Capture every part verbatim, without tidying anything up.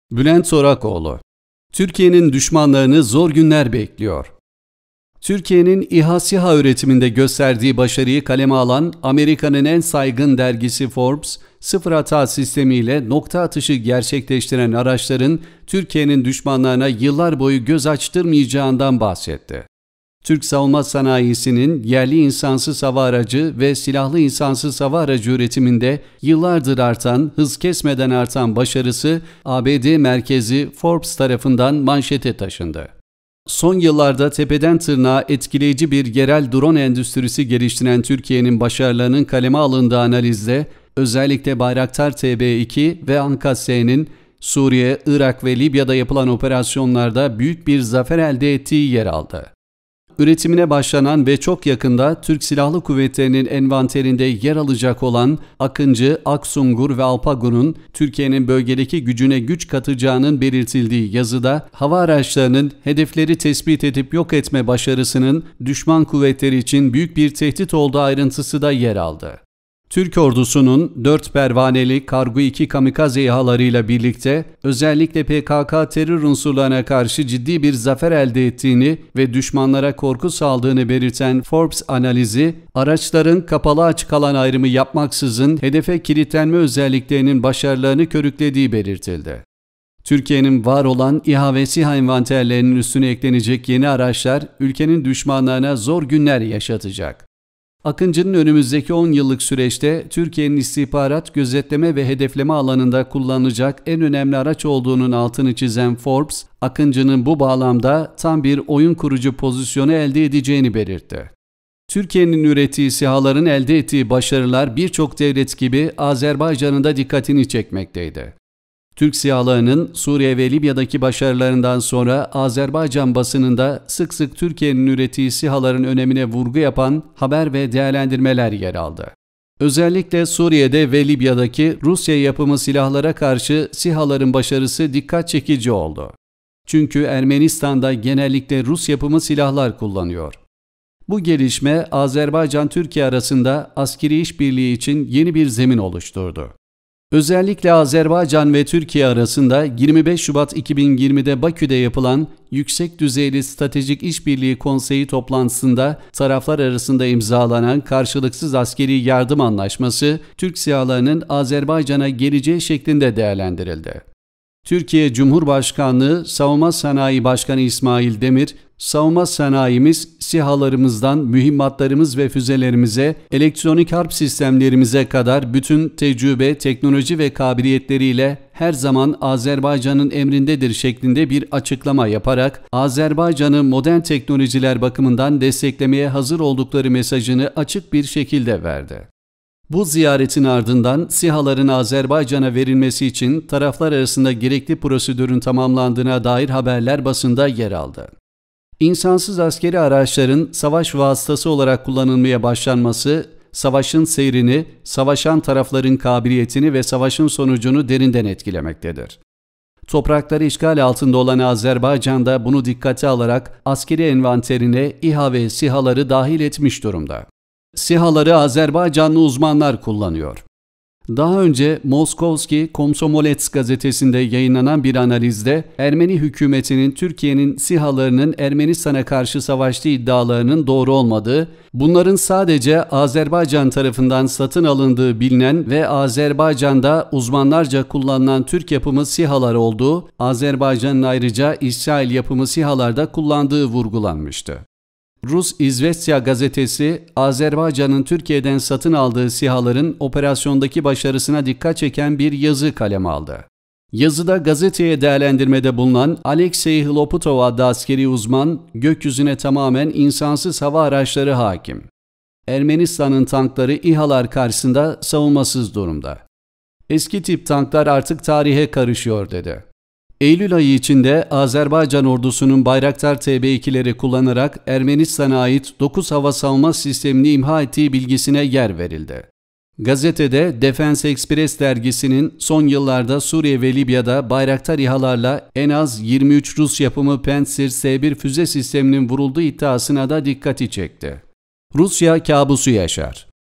Bülent Sorakoğlu. Türkiye'nin düşmanlarını zor günler bekliyor. Türkiye'nin İHA SİHA üretiminde gösterdiği başarıyı kaleme alan Amerika'nın en saygın dergisi Forbes, sıfır hata sistemiyle nokta atışı gerçekleştiren araçların Türkiye'nin düşmanlarına yıllar boyu göz açtırmayacağından bahsetti. Türk savunma sanayisinin yerli insansız hava aracı ve silahlı insansız hava aracı üretiminde yıllardır artan, hız kesmeden artan başarısı A B D merkezi Forbes tarafından manşete taşındı. Son yıllarda tepeden tırnağa etkileyici bir yerel drone endüstrisi geliştiren Türkiye'nin başarılarının kaleme alındığı analizde özellikle Bayraktar T B iki ve Anka-S'nin Suriye, Irak ve Libya'da yapılan operasyonlarda büyük bir zafer elde ettiği yer aldı. Üretimine başlanan ve çok yakında Türk Silahlı Kuvvetleri'nin envanterinde yer alacak olan Akıncı, Aksungur ve Alpagur'un Türkiye'nin bölgedeki gücüne güç katacağının belirtildiği yazıda hava araçlarının hedefleri tespit edip yok etme başarısının düşman kuvvetleri için büyük bir tehdit olduğu ayrıntısı da yer aldı. Türk ordusunun dört pervaneli Kargo iki kamikaze İHA'larıyla birlikte özellikle P K K terör unsurlarına karşı ciddi bir zafer elde ettiğini ve düşmanlara korku saldığını belirten Forbes analizi, araçların kapalı açık alan ayrımı yapmaksızın hedefe kilitlenme özelliklerinin başarılarını körüklediği belirtildi. Türkiye'nin var olan İHA ve SİHA envanterlerinin üstüne eklenecek yeni araçlar ülkenin düşmanlarına zor günler yaşatacak. Akıncı'nın önümüzdeki on yıllık süreçte Türkiye'nin istihbarat, gözetleme ve hedefleme alanında kullanılacak en önemli araç olduğunun altını çizen Forbes, Akıncı'nın bu bağlamda tam bir oyun kurucu pozisyonu elde edeceğini belirtti. Türkiye'nin ürettiği SİHA'ların elde ettiği başarılar birçok devlet gibi Azerbaycan'ın da dikkatini çekmekteydi. Türk SİHA'larının Suriye ve Libya'daki başarılarından sonra Azerbaycan basınında sık sık Türkiye'nin ürettiği SİHA'ların önemine vurgu yapan haber ve değerlendirmeler yer aldı. Özellikle Suriye'de ve Libya'daki Rusya yapımı silahlara karşı SİHA'ların başarısı dikkat çekici oldu. Çünkü Ermenistan'da genellikle Rus yapımı silahlar kullanıyor. Bu gelişme Azerbaycan-Türkiye arasında askeri işbirliği için yeni bir zemin oluşturdu. Özellikle Azerbaycan ve Türkiye arasında yirmi beş Şubat iki bin yirmi'de Bakü'de yapılan Yüksek Düzeyli Stratejik İşbirliği Konseyi toplantısında taraflar arasında imzalanan karşılıksız askeri yardım anlaşması Türk SİHA'larının Azerbaycan'a geleceği şeklinde değerlendirildi. Türkiye Cumhurbaşkanlığı Savunma Sanayi Başkanı İsmail Demir, savunma sanayimiz SİHA'larımızdan mühimmatlarımız ve füzelerimize, elektronik harp sistemlerimize kadar bütün tecrübe, teknoloji ve kabiliyetleriyle her zaman Azerbaycan'ın emrindedir şeklinde bir açıklama yaparak Azerbaycan'ı modern teknolojiler bakımından desteklemeye hazır oldukları mesajını açık bir şekilde verdi. Bu ziyaretin ardından SİHA'ların Azerbaycan'a verilmesi için taraflar arasında gerekli prosedürün tamamlandığına dair haberler basında yer aldı. İnsansız askeri araçların savaş vasıtası olarak kullanılmaya başlanması, savaşın seyrini, savaşan tarafların kabiliyetini ve savaşın sonucunu derinden etkilemektedir. Toprakları işgal altında olan Azerbaycan'da bunu dikkate alarak askeri envanterine İHA ve SİHA'ları dahil etmiş durumda. SİHA'ları Azerbaycanlı uzmanlar kullanıyor. Daha önce Moskovski Komsomolets gazetesinde yayınlanan bir analizde Ermeni hükümetinin Türkiye'nin SİHA'larının Ermenistan'a karşı savaştığı iddialarının doğru olmadığı, bunların sadece Azerbaycan tarafından satın alındığı bilinen ve Azerbaycan'da uzmanlarca kullanılan Türk yapımı SİHA'lar olduğu, Azerbaycan'ın ayrıca İsrail yapımı SİHA'larda kullandığı vurgulanmıştı. Rus İzvestya gazetesi, Azerbaycan'ın Türkiye'den satın aldığı SİHA'ların operasyondaki başarısına dikkat çeken bir yazı kaleme aldı. Yazıda gazeteye değerlendirmede bulunan Alexey Hloputov adlı askeri uzman, gökyüzüne tamamen insansız hava araçları hakim. Ermenistan'ın tankları İHA'lar karşısında savunmasız durumda. Eski tip tanklar artık tarihe karışıyor dedi. Eylül ayı içinde Azerbaycan ordusunun Bayraktar T B iki'leri kullanarak Ermenistan'a ait dokuz hava savunma sistemini imha ettiği bilgisine yer verildi. Gazetede Defense Express dergisinin son yıllarda Suriye ve Libya'da Bayraktar İHA'larla en az yirmi üç Rus yapımı Pantsir S bir füze sisteminin vurulduğu iddiasına da dikkati çekti. Rusya kabusu yaşar.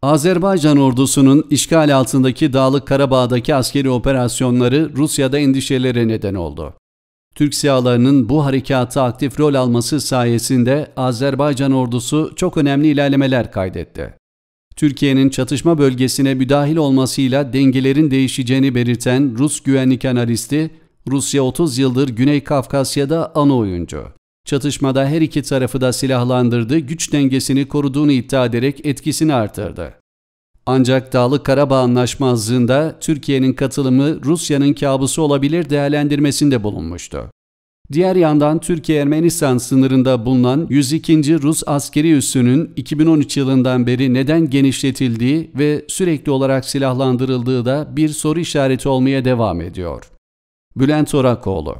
Azerbaycan ordusunun işgal altındaki Dağlık Karabağ'daki askeri operasyonları Rusya'da endişelere neden oldu. Türk SİHA'larının bu harekata aktif rol alması sayesinde Azerbaycan ordusu çok önemli ilerlemeler kaydetti. Türkiye'nin çatışma bölgesine müdahil olmasıyla dengelerin değişeceğini belirten Rus güvenlik analisti, Rusya otuz yıldır Güney Kafkasya'da ana oyuncu. Çatışmada her iki tarafı da silahlandırdı, güç dengesini koruduğunu iddia ederek etkisini artırdı. Ancak Dağlık Karabağ Anlaşmazlığı'nda Türkiye'nin katılımı Rusya'nın kabusu olabilir değerlendirmesinde bulunmuştu. Diğer yandan Türkiye-Ermenistan sınırında bulunan yüz ikinci Rus askeri üssünün iki bin on üç yılından beri neden genişletildiği ve sürekli olarak silahlandırıldığı da bir soru işareti olmaya devam ediyor. Bülent Orakoğlu.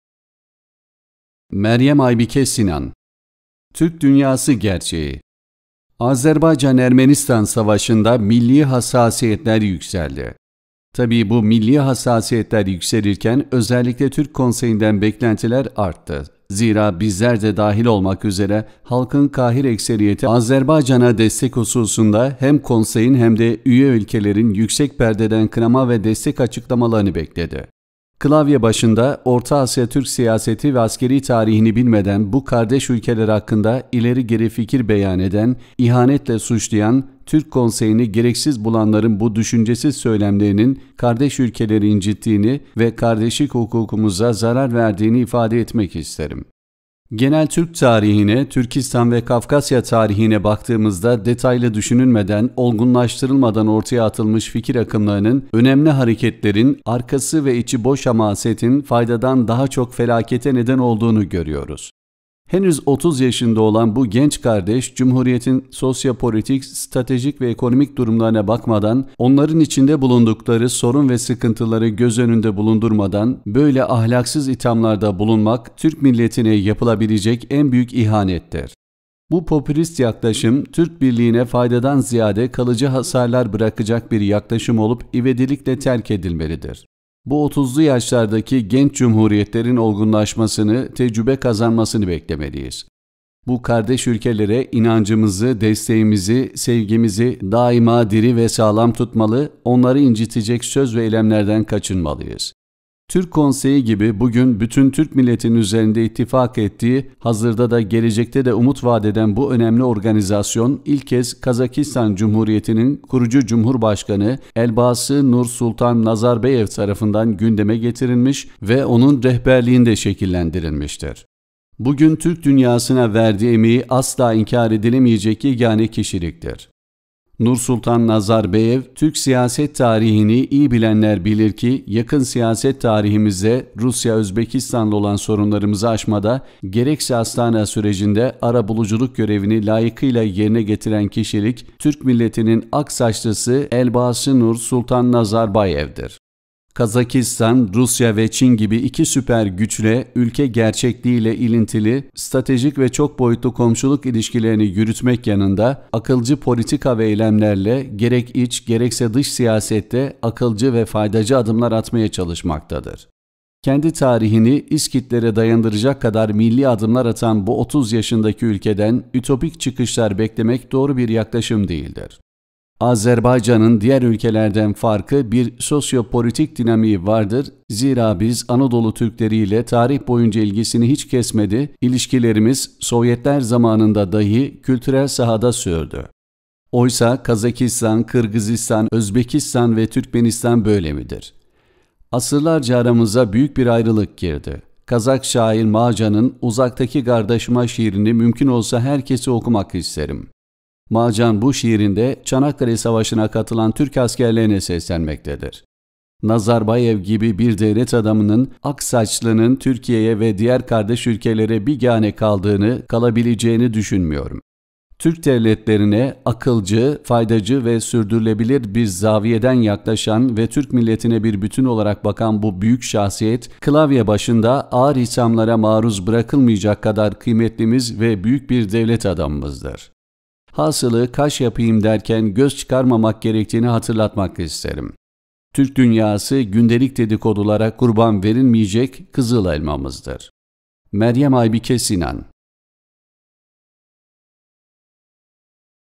Meryem Aybike Sinan. Türk Dünyası Gerçeği. Azerbaycan-Ermenistan Savaşı'nda milli hassasiyetler yükseldi. Tabii bu milli hassasiyetler yükselirken özellikle Türk Konseyi'nden beklentiler arttı. Zira bizler de dahil olmak üzere halkın kahir ekseriyeti Azerbaycan'a destek hususunda hem konseyin hem de üye ülkelerin yüksek perdeden kınama ve destek açıklamalarını bekledi. Klavye başında Orta Asya Türk siyaseti ve askeri tarihini bilmeden bu kardeş ülkeler hakkında ileri geri fikir beyan eden, ihanetle suçlayan, Türk Konseyi'ni gereksiz bulanların bu düşüncesiz söylemlerinin kardeş ülkeleri incittiğini ve kardeşlik hukukumuza zarar verdiğini ifade etmek isterim. Genel Türk tarihine, Türkistan ve Kafkasya tarihine baktığımızda detaylı düşünülmeden, olgunlaştırılmadan ortaya atılmış fikir akımlarının, önemli hareketlerin, arkası ve içi boş hamasetin faydadan daha çok felakete neden olduğunu görüyoruz. Henüz otuz yaşında olan bu genç kardeş, Cumhuriyet'in sosyopolitik, stratejik ve ekonomik durumlarına bakmadan, onların içinde bulundukları sorun ve sıkıntıları göz önünde bulundurmadan, böyle ahlaksız ithamlarda bulunmak, Türk milletine yapılabilecek en büyük ihanettir. Bu popülist yaklaşım, Türk birliğine faydadan ziyade kalıcı hasarlar bırakacak bir yaklaşım olup ivedilikle terk edilmelidir. Bu otuzlu yaşlardaki genç cumhuriyetlerin olgunlaşmasını, tecrübe kazanmasını beklemeliyiz. Bu kardeş ülkelere inancımızı, desteğimizi, sevgimizi daima diri ve sağlam tutmalı, onları incitecek söz ve eylemlerden kaçınmalıyız. Türk Konseyi gibi bugün bütün Türk milletinin üzerinde ittifak ettiği, hazırda da gelecekte de umut vaat eden bu önemli organizasyon ilk kez Kazakistan Cumhuriyeti'nin kurucu Cumhurbaşkanı Elbası Nursultan Nazarbayev tarafından gündeme getirilmiş ve onun rehberliğinde şekillendirilmiştir. Bugün Türk dünyasına verdiği emeği asla inkar edilemeyecek yegane kişiliktir. Nursultan Nazarbayev, Türk siyaset tarihini iyi bilenler bilir ki yakın siyaset tarihimizde Rusya-Özbekistan'la olan sorunlarımızı aşmada gerekse Astana sürecinde arabuluculuk görevini layıkıyla yerine getiren kişilik Türk milletinin aksaçlısı Elbası Nursultan Nazarbayev'dir. Kazakistan, Rusya ve Çin gibi iki süper güçle ülke gerçekliğiyle ilintili, stratejik ve çok boyutlu komşuluk ilişkilerini yürütmek yanında akılcı politika ve eylemlerle gerek iç gerekse dış siyasette akılcı ve faydacı adımlar atmaya çalışmaktadır. Kendi tarihini İskitlere dayandıracak kadar milli adımlar atan bu otuz yaşındaki ülkeden ütopik çıkışlar beklemek doğru bir yaklaşım değildir. Azerbaycan'ın diğer ülkelerden farkı bir sosyopolitik dinamiği vardır. Zira biz Anadolu Türkleri ile tarih boyunca ilgisini hiç kesmedi, ilişkilerimiz Sovyetler zamanında dahi kültürel sahada sürdü. Oysa Kazakistan, Kırgızistan, Özbekistan ve Türkmenistan böyle midir? Asırlarca aramıza büyük bir ayrılık girdi. Kazak şair Macan'ın Uzaktaki Kardeşime şiirini mümkün olsa herkese okumak isterim. Macan bu şiirinde Çanakkale Savaşı'na katılan Türk askerlerine seslenmektedir. Nazarbayev gibi bir devlet adamının aksaçlının Türkiye'ye ve diğer kardeş ülkelere bigane kaldığını, kalabileceğini düşünmüyorum. Türk devletlerine akılcı, faydacı ve sürdürülebilir bir zaviyeden yaklaşan ve Türk milletine bir bütün olarak bakan bu büyük şahsiyet, klavye başında ağır ithamlara maruz bırakılmayacak kadar kıymetlimiz ve büyük bir devlet adamımızdır. Hasılı kaş yapayım derken göz çıkarmamak gerektiğini hatırlatmak isterim. Türk dünyası gündelik dedikodulara kurban verilmeyecek kızıl elmamızdır. Meryem Aybike Sinan.